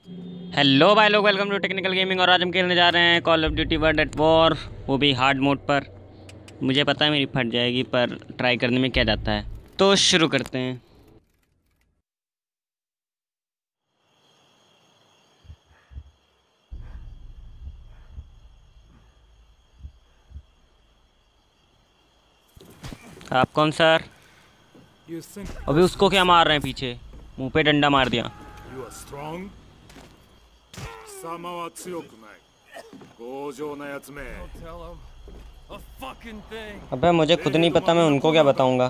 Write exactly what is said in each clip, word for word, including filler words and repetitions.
Hello भाई लोग, welcome to technical gaming. और आज हम खेलने जा रहे हैं call of duty world at war, वो भी हार्ड मोड पर। मुझे पता है मेरी फट जाएगी, पर ट्राई करने में क्या जाता है। तो शुरू करते हैं। आप कौन सर? You think अभी उसको क्या मार रहे हैं पीछे? मुंह पे डंडा मार दिया। you are strong? 貴様は強くない。強情なやつめ。 Tell him a fucking thing. अबे मुझे खुद नहीं पता, मैं उनको क्या बताऊंगा।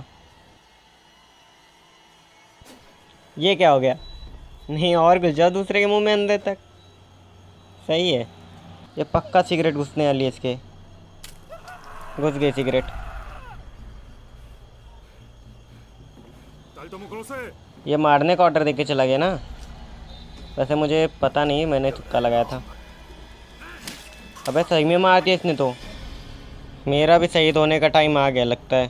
ये क्या हो गया? नहीं, और घुस जाओ दूसरे के मुंह में अंदर तक। सही है। ये पक्का सिगरेट घुसने वाली है इसके। घुस गई सिगरेट। 二人とも殺せ。 ये मारने का ऑर्डर देके चला गया ना। वैसे मुझे पता नहीं, मैंने तुक्का लगाया था। अबे सही में मार दिया इसने तो। मेरा भी शहीद होने का टाइम आ गया लगता है।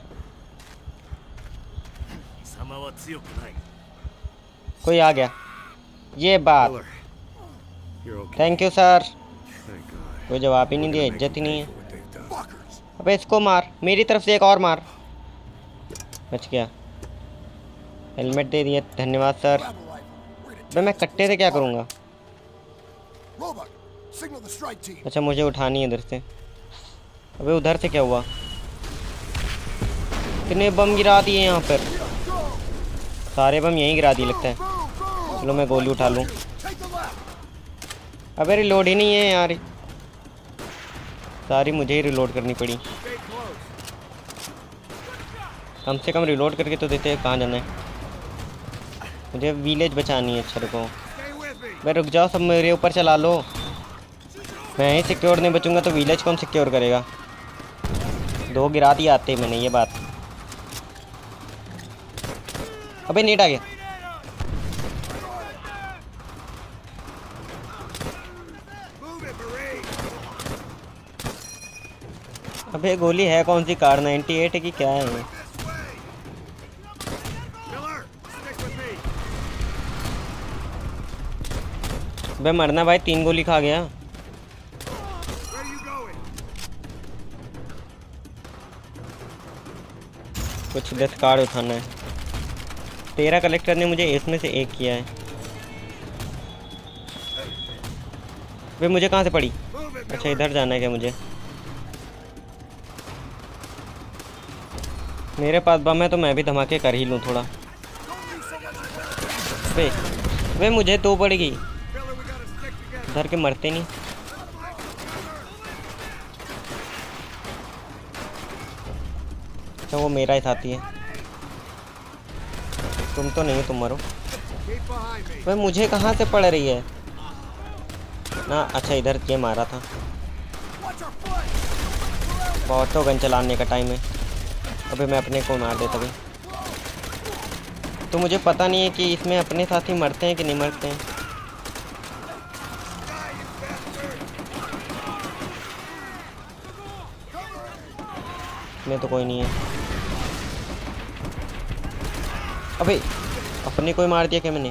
貴様は強くない。 कोई आ गया। ये बात। You're okay. Thank you sir. Thank God. कोई जवाब ही नहीं दिया, इज्जत ही नहीं है। What they've done. अबे इसको मार, मेरी तरफ से एक और मार। बच गया। हेलमेट दे दिए, धन्यवाद सर। अबे मैं कट्टे से क्या करूँगा? अच्छा, मुझे उठानी है इधर से। अबे उधर से क्या हुआ? कितने बम गिरा दिए यहाँ पर। सारे बम यहीं गिरा दिए लगता है। चलो मैं गोली उठा लूँ। अबे रिलोड ही नहीं है यार। सारी मुझे ही रिलोड करनी पड़ी। कम से कम रिलोड करके तो देते हैं। कहाँ जाना है? मुझे विलेज बचानी है। अच्छा रुको, भाई रुक जाओ, सब मेरे ऊपर चला लो। मैं ही सिक्योर नहीं बचूंगा तो विलेज कौन सिक्योर करेगा? दो गिरा दिए आते ही मैंने। ये बात। अबे नीट आ गया। अबे गोली है कौन सी? कार नाइन्टी एट की क्या है ये? Miller, stick with me. अबे मरना भाई, तीन गोली खा गया। Where are you going? कुछ दस कार्ड उठाना है। तेरह कलेक्टर ने मुझे इसमें से एक किया है। वे मुझे कहाँ से पड़ी? Move it, अच्छा इधर जाना है क्या मुझे? मेरे पास बम है तो मैं भी धमाके कर ही लूँ थोड़ा। वे वे मुझे तो पड़ेगी। Miller, we gotta stick together. उधर के मरते नहीं। अच्छा वो मेरा ही साथी है। तुम तो नहीं हो, तुम मरो। Keep behind me. वे मुझे कहाँ से पड़ रही है ना? अच्छा इधर ये मारा था। ऑटो गन चलाने का टाइम है। अबे मैं अपने को मार देता भाई। तो मुझे पता नहीं है कि इसमें अपने साथी मरते हैं कि नहीं मरते हैं। इसमें तो कोई नहीं है। अबे अपने को ही मार दिया क्या मैंने?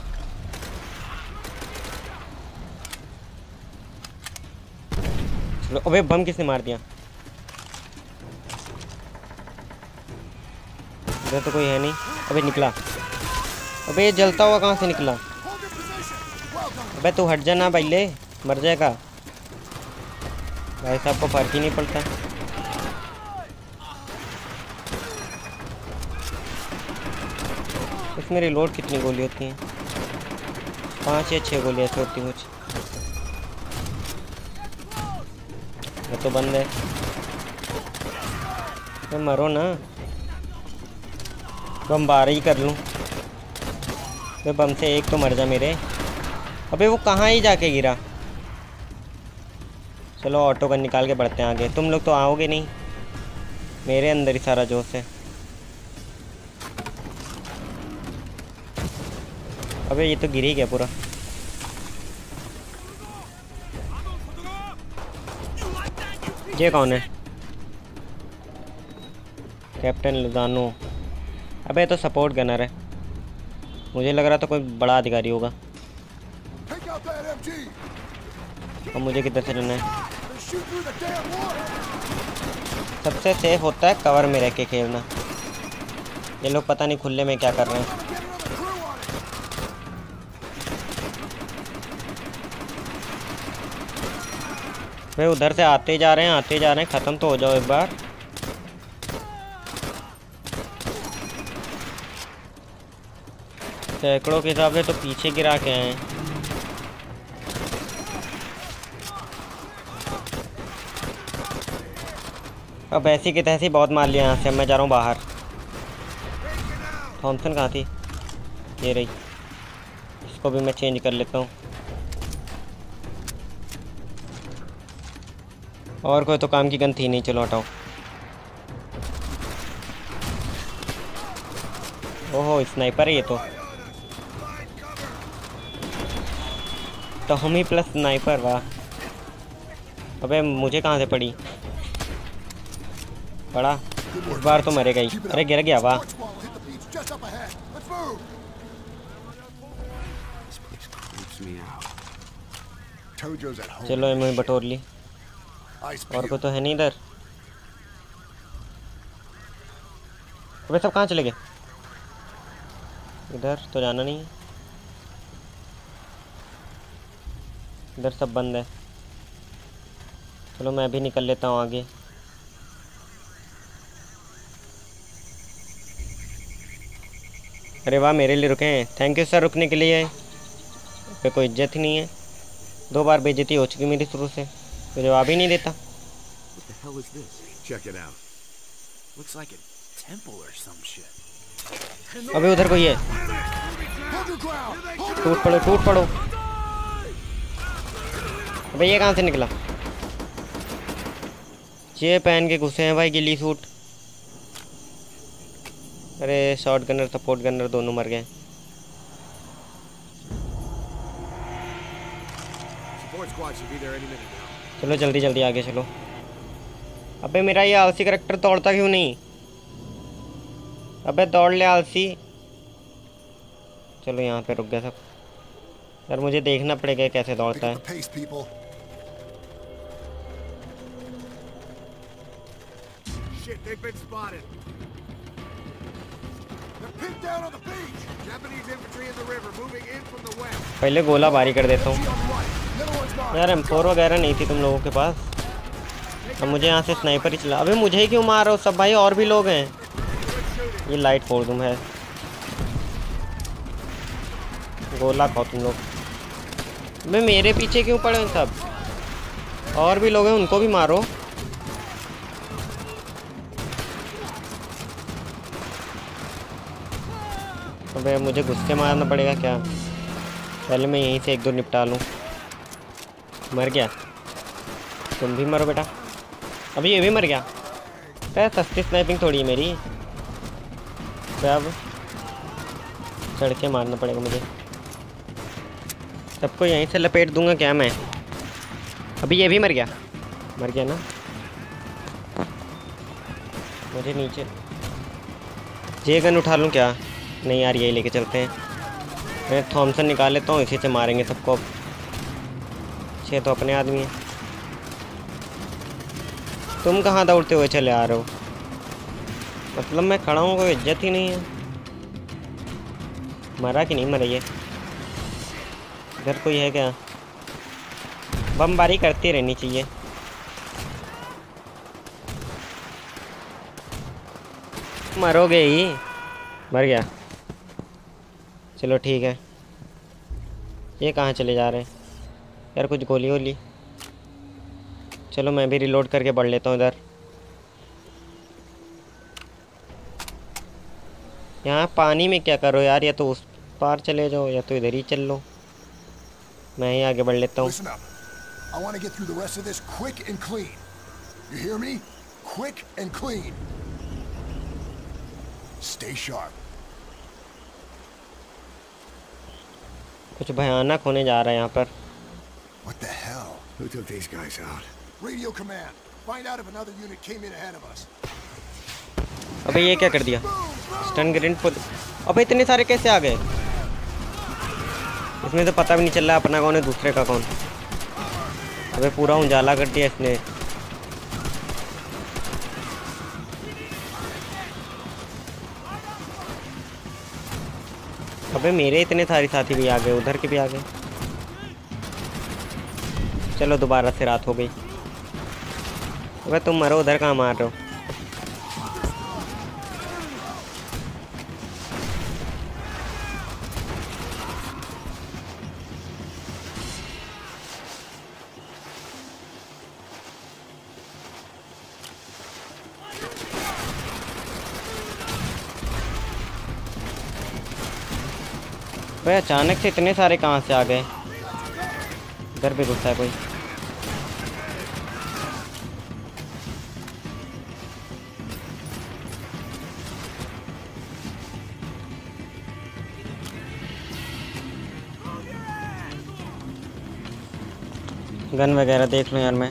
चलो, अबे बम किसने मार दिया? इधर तो कोई है नहीं। अबे निकला। अबे ये जलता हुआ कहाँ से निकला? अबे तू हट जाना भाई, ले मर जाएगा। भाई साहब को फर्क ही नहीं पड़ता। इसमें रिलोड कितनी गोली होती हैं? पाँच या छः गोली ऐसे होती कुछ। ये तो बंद है। मैं मरो ना। बम बारह ही कर लूँ। वे बम से एक तो मर जा मेरे। अबे वो कहाँ ही जाके गिरा। चलो ऑटो गन निकाल के बढ़ते हैं आगे। तुम लोग तो आओगे नहीं, मेरे अंदर ही सारा जोश है। अबे ये तो गिर ही गया पूरा। ये कौन है? Captain Lozano. अबे ये तो सपोर्ट गनर है। मुझे लग रहा था कोई बड़ा अधिकारी होगा। अब मुझे किधर से लेना है? सबसे सेफ होता है कवर में रह के खेलना। ये लोग पता नहीं खुले में क्या कर रहे हैं। वे उधर से आते जा रहे हैं आते जा रहे हैं। ख़त्म तो हो जाओ एक बार। सैकड़ों के हिसाब से तो पीछे गिरा के आए हैं। अब ऐसी की तैसी बहुत मार लिया यहाँ से। अब मैं जा रहा हूँ बाहर। थॉमसन कहाँ थी? ये रही। इसको भी मैं चेंज कर लेता हूँ। और कोई तो काम की गन थी नहीं। चलो हटाओ। ओहो स्नाइपर है ये तो। तो हम ही प्लस स्नाइपर। वाह। अबे मुझे कहाँ से पड़ी? पड़ा। इस बार तो मरेगा ही। अरे गिर गया। वाह। चलो मैं बटोर ली। और कोई तो है नहीं इधर। अबे सब कहाँ चले गए? इधर तो जाना नहीं है। इधर सब बंद है। चलो मैं भी निकल लेता हूँ आगे। अरे वाह मेरे लिए रुके हैं। थैंक यू सर रुकने के लिए। पे कोई इज्जत ही नहीं है। दो बार बेइज्जती हो चुकी मेरी शुरू से। तो जवाब ही नहीं देता। What the hell is this? Check it out. Looks like a temple or some shit. अबे उधर कोई है। टूट पड़ो टूट पड़ो। अबे ये कहाँ से निकला? ये पहन के घुसे हैं भाई गिल्ली सूट। अरे शॉर्ट गनर सपोर्ट गनर दोनों मर गए। चलो जल्दी जल्दी आगे चलो। अबे मेरा ये आलसी करैक्टर दौड़ता क्यों नहीं? अबे दौड़ ले आलसी। चलो यहाँ पे रुक गया सब। यार मुझे देखना पड़ेगा कैसे दौड़ता है। पहले गोला बारी कर देता हूँ। यार एम फोर वगैरह नहीं थी तुम लोगों के पास। अब मुझे यहाँ से स्नाइपर ही चला। अबे मुझे ही क्यों मार रहे हो सब भाई? और भी लोग हैं। ये लाइट फोड़ दूँ है। गोला खाओ तुम लोग। अबे मेरे पीछे क्यों पड़े हैं सब? और भी लोग हैं उनको भी मारो। अबे मुझे गुस्से मारना पड़ेगा क्या? पहले मैं यहीं से एक दो निपटा लूँ। मर गया। तुम भी मरो बेटा। अभी ये भी मर गया। क्या सस्ती स्नाइपिंग थोड़ी है मेरी। तो अब चढ़ के मारना पड़ेगा मुझे। सबको यहीं से लपेट दूंगा क्या मैं? अभी ये भी मर गया। मर गया ना? मुझे नीचे जे गन उठा लूँ क्या? नहीं यार यही लेके चलते हैं। मैं थॉमसन निकाल लेता हूँ। इसी से मारेंगे सबको। छः तो अपने आदमी हैं। तुम कहाँ दौड़ते हुए चले आ रहे हो? मतलब मैं खड़ा हूँ कोई इज्जत ही नहीं है। मरा कि नहीं मरा ये? इधर कोई है क्या? बमबारी करती रहनी चाहिए। मरोगे ही। मर गया। चलो ठीक है। ये कहाँ चले जा रहे हैं यार? कुछ गोली वोली। चलो मैं भी रिलोड करके बढ़ लेता हूँ इधर। यहाँ पानी में क्या करो यार? या तो उस पार चले जाओ या तो इधर ही चल लो। मैं ही आगे बढ़ लेता हूँ। I want to get through the rest of this quick and clean. You hear me? Quick and clean. Stay sharp. कुछ भयानक होने जा रहा है यहाँ पर। What the hell? Who took these guys out? Radio command. Find out if another unit came in ahead of us. अबे ये क्या कर दिया? Stun grenade pull. अबे इतने सारे कैसे आ गए? इसमें तो पता भी नहीं चल रहा अपना कौन है दूसरे का कौन। अबे पूरा उजाला कर दिया इसने। अबे मेरे इतने सारे साथी भी आ गए, उधर के भी आ गए। चलो दोबारा से रात हो गई। अबे तुम मरो, उधर कहाँ मार रहे हो? भाई अचानक से इतने सारे कहाँ से आ गए? इधर भी घुसा है कोई। गन वगैरह देख लो यार मैं।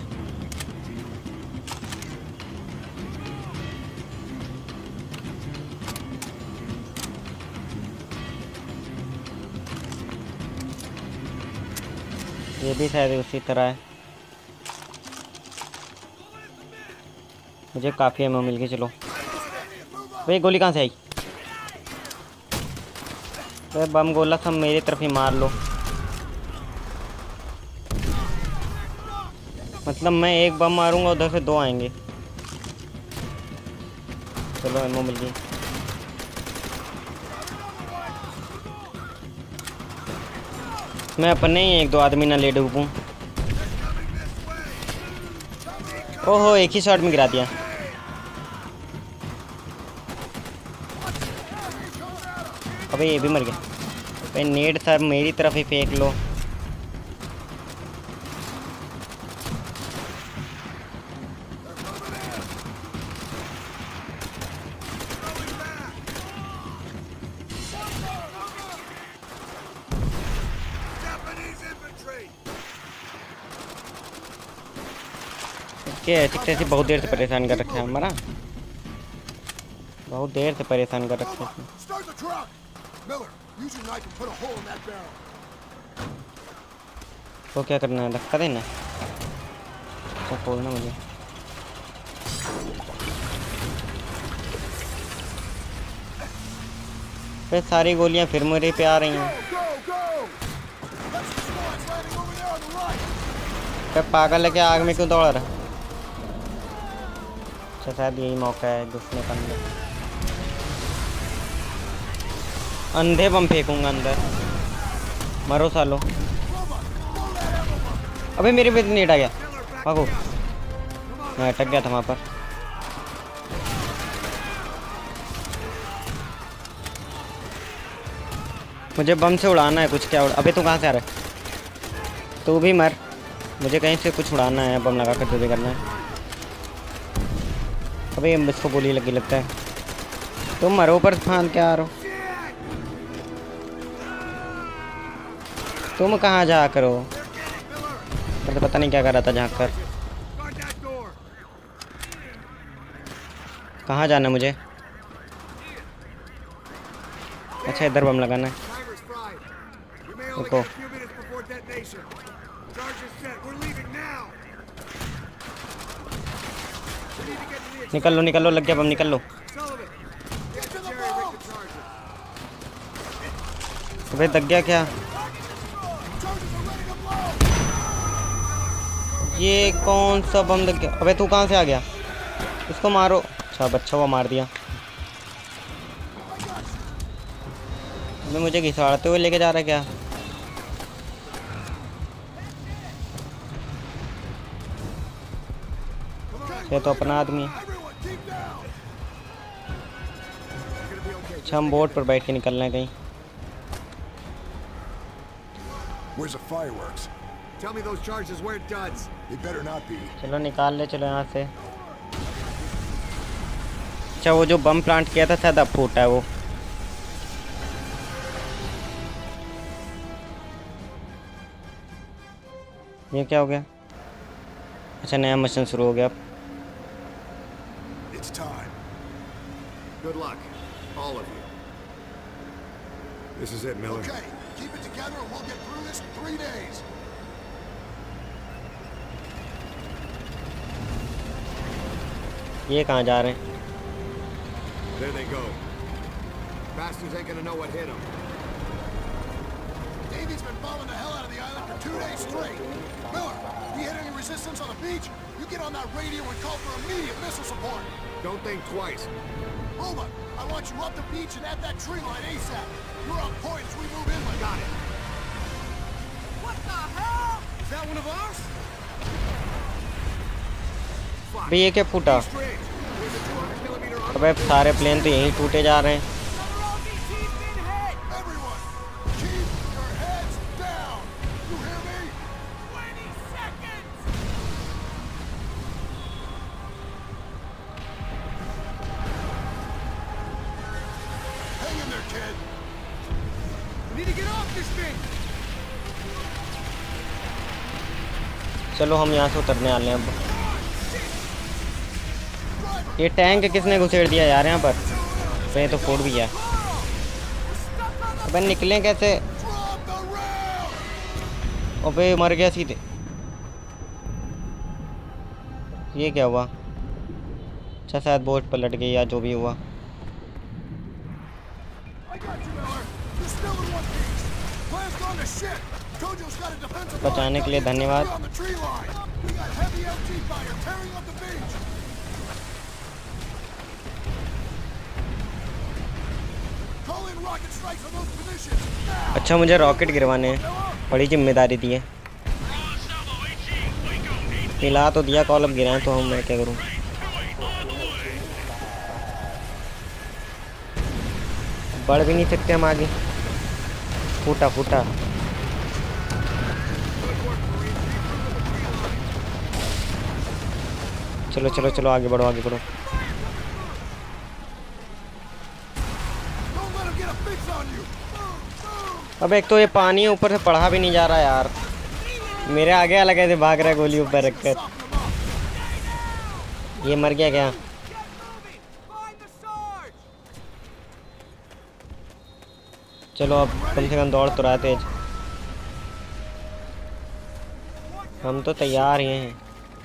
ये भी शायद उसी तरह है। मुझे काफ़ी एमो मिल गई। चलो भाई गोली कहाँ से आई? भाई बम गोला सब मेरी तरफ ही मार लो। मतलब मैं एक बम मारूंगा उधर से दो आएंगे। चलो एमो मिल गई। मैं अपने ही एक दो आदमी ना ले डूबूं। ओहो एक ही शॉट में गिरा दिया। अबे ये भी मर गया। भाई नेट सब मेरी तरफ ही फेंक लो। क्या चिट्टे से बहुत देर से परेशान कर रखा है हमारा। बहुत देर से परेशान कर रखा है। तो क्या करना है? धक्का देना? अच्छा खोलना मुझे। फिर सारी गोलियां फिर मेरे पे आ रही हैं। फिर पागल है क्या? आग में क्यों दौड़ रहा? अच्छा शायद यही मौका है घुसने का अंदर। अंधे बम फेंकूंगा अंदर। मरो सालो। अबे मेरे पे नहीं आ गया। भागो। मैं अटक गया था वहाँ पर। मुझे बम से उड़ाना है कुछ। क्या उड़ा? अबे तू कहाँ से आ रहा है? तू भी मर। मुझे कहीं से कुछ उड़ाना है। बम लगा कर जो भी करना है। अबे इसको गोली लगी लगता है। तुम मरो पर फान क्या आ रहे हो? तुम कहाँ जा करो? मैं तो पता नहीं क्या कर रहा था झाँक कर। कहाँ जाना मुझे? अच्छा इधर बम लगाना है। देखो निकल लो निकल लो। लग गया बम। निकल लो। अबे लग गया क्या? ये कौन सा बम लग गया? अबे तू कहाँ से आ गया? इसको मारो। अच्छा बच्चा को मार दिया। मैं मुझे घिसाड़ते हुए लेके जा रहा है क्या? ये तो अपना आदमी है। अच्छा हम बोट पर बैठ के निकलना है कहीं। Where's the fireworks? Tell me those charges where it does. They better not be. चलो निकाल ले। चलो यहाँ से। अच्छा वो जो बम प्लांट किया था शायद अब फूटा है वो। ये क्या हो गया? अच्छा नया मिशन शुरू हो गया अब। It's time. Good luck, all of you. This is it, Miller. Okay. Keep it together and we'll get through this in three days. ये कहाँ जा रहे हैं? There they go. Bastards ain't gonna know what hit them. Davy's been bombing the hell out of the island for two days straight. Miller, we hit any resistance on the beach? You get on that radio and call for immediate missile support. Don't think twice. Roma, I want you up the beach and at that tree line ASAP. You're on point as we move inland. Got it. What the hell? Is that one of ours? अबे ये क्या फूटा? अबे सारे plane तो यहीं टूटे जा रहे हैं। Everyone, keep your heads down. You hear me? twenty seconds! Hang in there, kid. We need to get off this thing! चलो हम यहाँ से उतरने वाले हैं अब। ये टैंक किसने घुसेड़ दिया यार यहाँ पर? तो ये तो फूट भी गया। अबे निकलें कैसे? अबे मर गया सीधे। ये क्या हुआ? अच्छा शायद बोट पलट गई या जो भी हुआ। बचाने के लिए धन्यवाद। अच्छा मुझे रॉकेट गिरवाने हैं, बड़ी जिम्मेदारी दी है। मिला तो दिया कॉल, अब गिराएं तो हम मैं क्या करूं? बढ़ भी नहीं सकते हम आगे। फूटा फूटा। चलो चलो चलो आगे बढ़ो आगे बढ़ो। अब एक तो ये पानी ऊपर से पढ़ा भी नहीं जा रहा यार। मेरे आगे अलग ऐसे भाग रहा है गोली ऊपर रखकर। ये मर गया क्या? चलो अब कम से कम दौड़ तो रहा तेज। हम तो तैयार ही हैं।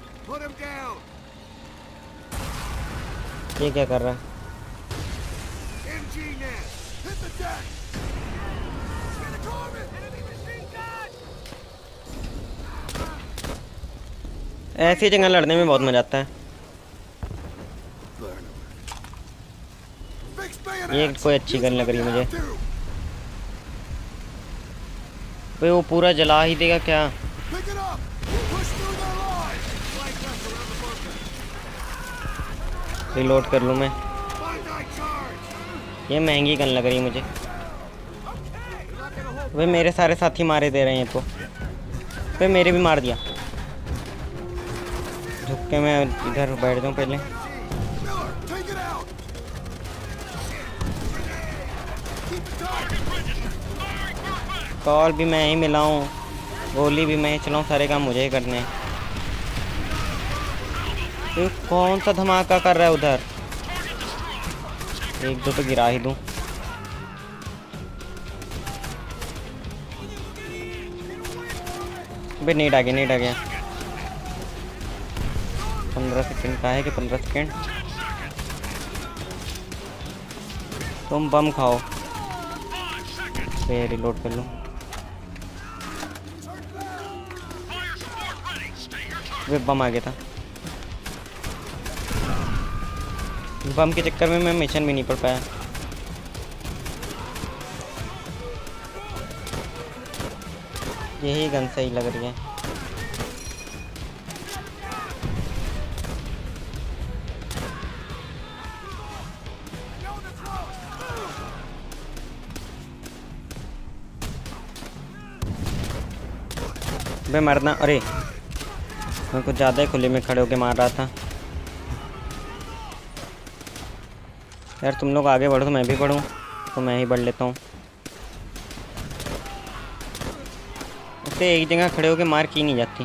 ये क्या कर रहा है? ऐसी जगह लड़ने में बहुत मजा आता है। ये कोई अच्छी गन लग रही है मुझे। भाई वो पूरा जला ही देगा क्या? रिलोड कर लूँ मैं। ये महंगी गन लग रही है मुझे। भाई मेरे सारे साथी मारे दे रहे हैं तो। भाई मेरे भी मार दिया। झुक के मैं इधर बैठ जाऊँ पहले। कॉल भी मैं ही मिलाऊँ, गोली भी मैं ही चलाऊँ, सारे काम मुझे ही करने हैं। तो कौन सा धमाका कर रहा है उधर? एक दो तो गिरा ही दूँ। भाई नहीं डागे नहीं डागे। पंद्रह सेकंड का है कि पंद्रह सेकंड। तुम बम खाओ। फिर रिलोड कर लो। वे बम आ गया था। बम के चक्कर में मैं मिशन भी नहीं पढ़ पाया। यही गन सही लग रही है। मैं मरना। अरे मैं कुछ ज़्यादा ही खुले में खड़े होके मार रहा था यार। तुम लोग आगे बढ़ो तो मैं भी बढ़ूँ, तो मैं ही बढ़ लेता हूँ। उससे एक जगह खड़े होके मार की नहीं जाती।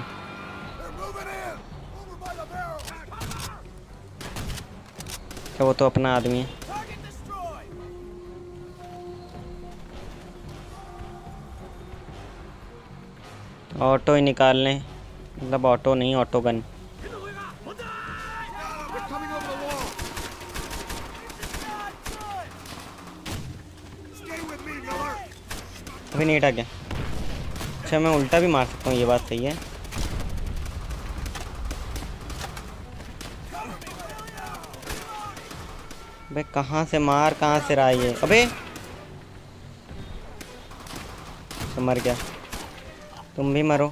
क्या वो तो अपना आदमी है। ऑटो ही निकाल लें, मतलब ऑटो नहीं, auto gun. They're coming over the wall. Stay with me, Miller. अभी नहीं हटा क्या? अच्छा मैं उल्टा भी मार सकता हूँ, ये बात सही है। अबे कहाँ से मार, कहाँ से रहा ये? अबे तो मर गया, तुम भी मरो।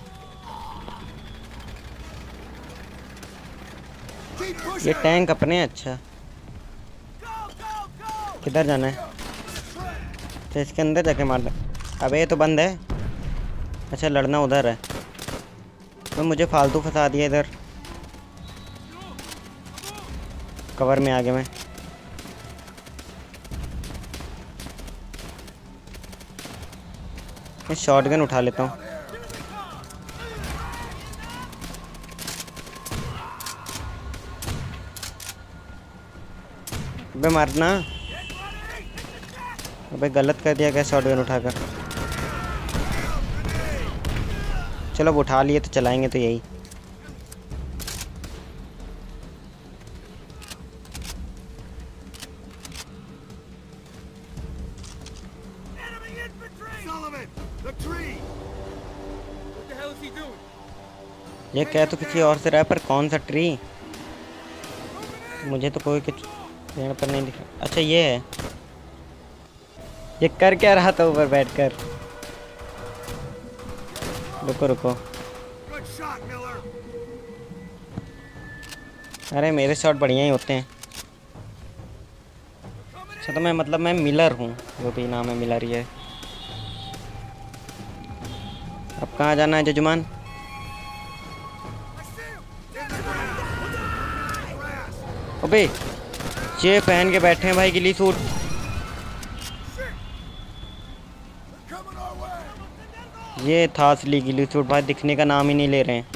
Keep pushing. ये टैंक अपने हैं, अच्छा किधर जाना है? तो इसके अंदर जाके मारना। अबे ये तो बंद है। अच्छा लड़ना उधर है, तो मुझे फालतू फंसा दिया इधर। कवर में आगे मैं। मैं शॉटगन उठा लेता हूँ। अबे मारना। अबे गलत कर दिया क्या शॉटगन उठाकर? चलो अब उठा लिए तो चलाएंगे तो यही। Sullivan, the tree. What the hell is he doing? ये क्या तो किसी और से रहा है, पर कौन सा ट्री? मुझे तो कोई कुछ पेड़ पर नहीं दिखा। अच्छा ये है, ये कर क्या रहा था ऊपर बैठकर? रुको रुको, Good shot, Miller. अरे मेरे शॉट बढ़िया ही होते हैं। अच्छा तो मैं मतलब मैं मिलर हूँ, जो भी नाम है मिलर ही है। अब कहाँ जाना है जजमान? अबे ये पहन के बैठे हैं भाई गिली सूट। Coming our way. ये था असली गिली सूट भाई, दिखने का नाम ही नहीं ले रहे हैं।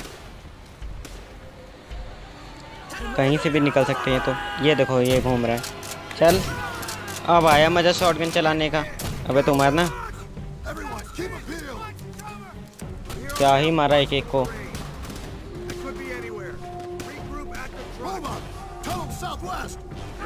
कहीं से भी निकल सकते हैं। तो ये देखो ये घूम रहा है। चल अब आया मज़ा शॉटगन चलाने का। अबे तो मारना, Everyone, keep a peeled. क्या ही मारा एक एक को। It could be anywhere. Regroup at the truck. Move up. Tell them southwest.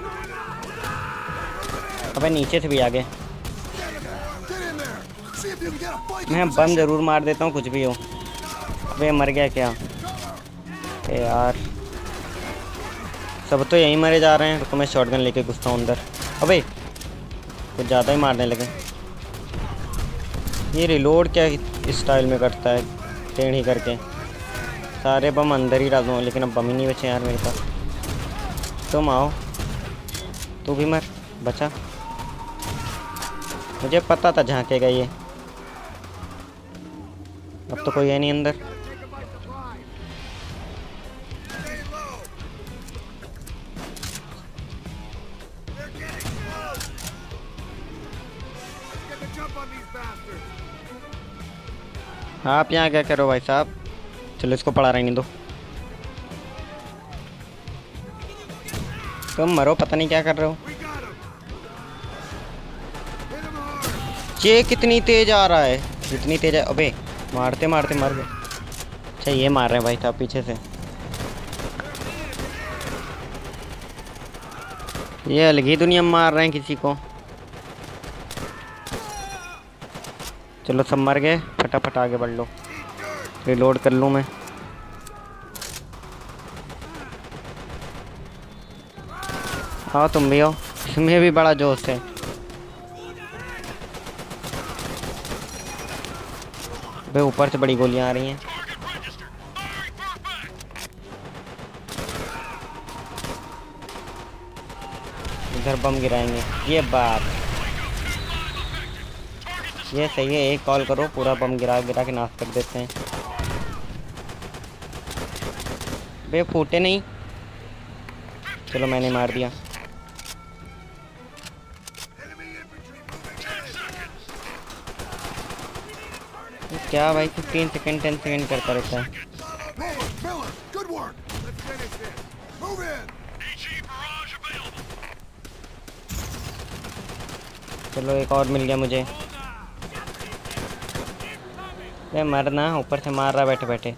अबे नीचे से भी आ गए। Get in there. See if you can get a fight. मैं बम ज़रूर मार देता हूँ कुछ भी हो। अबे मर गया क्या? ए यार सब तो यहीं मरे जा रहे हैं। तो मैं शॉटगन लेके घुसता हूँ अंदर। अबे कुछ ज़्यादा ही मारने लगे। ये रिलोड क्या इस स्टाइल में करता है, टेढ़ी करके। सारे बम अंदर ही डाल दूँ, लेकिन अब बम ही नहीं बचे यार मेरे पास। तुम आओ, तू भी मर, बचा। मुझे पता था झांकेगा ये। अब तो कोई है नहीं अंदर। Get the jump on these bastards. आप यहाँ क्या करो भाई साहब? चलो इसको पड़ा रहने दो। तुम मरो, पता नहीं क्या कर रहे हो। We got him. Hit him hard. ये कितनी तेज आ रहा है, इतनी तेज है। अबे मारते मारते मर गए। अच्छा ये मार रहे हैं भाई साहब पीछे से। ये अलग ही दुनिया में मार रहे हैं किसी को। चलो सब मर गए, फटाफट आगे बढ़ लो। रिलोड कर लूँ मैं। हाँ तुम भी हो, इसमें भी बड़ा जोश है। भाई ऊपर से बड़ी गोलियां आ रही हैं। इधर बम गिराएंगे, ये बात ये सही है। एक कॉल करो, पूरा बम गिरा गिरा के नाश कर देते हैं। बे फूटे नहीं। चलो मैंने मार दिया। क्या भाई फिफ्टीन सेकंड टेन सेकंड करता रहता है। Miller, Miller, good work. Let's finish this. Move in. चलो एक और मिल गया मुझे। ये मरना, ऊपर से मार रहा बैठे बैठे।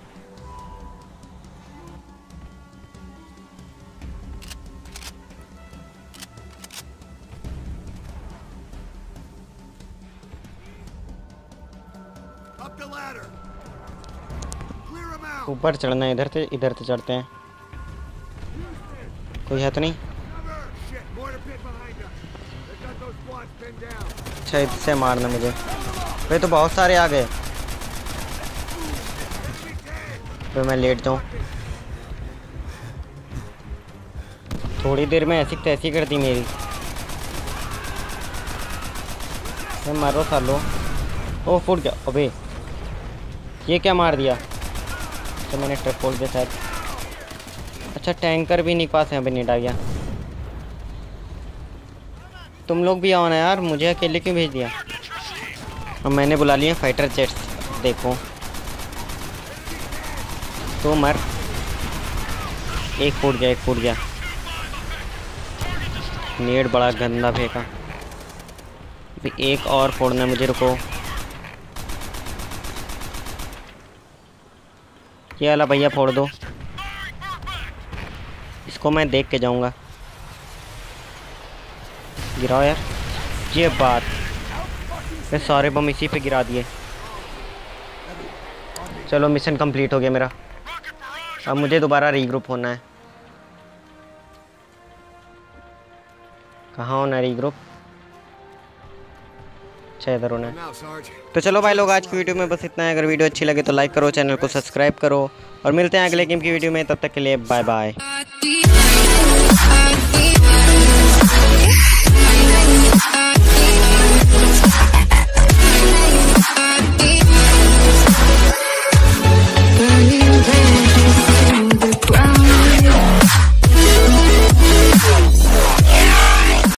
Up the ladder. Clear him out. ऊपर चढ़ना है, इधर से इधर से चढ़ते हैं। कोई है तो नहीं? Shit, mortar pit behind us. They got those squads pinned down. अच्छा, इससे मारना मुझे। वे तो बहुत सारे आ गए। तो मैं लेट जाऊँ। थोड़ी देर में ऐसी तैसी कर दी मेरी। मैं मारो सालो। ओ फूट गया। अबे ये क्या मार दिया? तो मैंने ट्रक खोल दिया शायद। अच्छा, टैंकर भी नहीं पास है, अभी नहीं डाल। तुम लोग भी आओ ना यार, मुझे अकेले क्यों भेज दिया? और मैंने बुला लिया फाइटर जेट्स। देखो तो मर। एक फूट गया, एक फूट गया। नेट बड़ा गंदा फेंका। अभी एक और फोड़ना मुझे, रुको। ये वाला भैया फोड़ दो, इसको मैं देख के जाऊंगा। गिराओ यार। ये बात, मैं सारे बम इसी पे गिरा दिए। चलो मिशन कंप्लीट हो गया मेरा। अब मुझे दोबारा रीग्रुप होना है। कहाँ होना है रीग्रुप? अच्छा, इधर होना है। Now, Sarge. तो चलो भाई लोग, आज की वीडियो में बस इतना है। अगर वीडियो अच्छी लगे तो लाइक करो, चैनल को सब्सक्राइब करो, और मिलते हैं अगले गेम की वीडियो में। तब तक के लिए बाय बाय।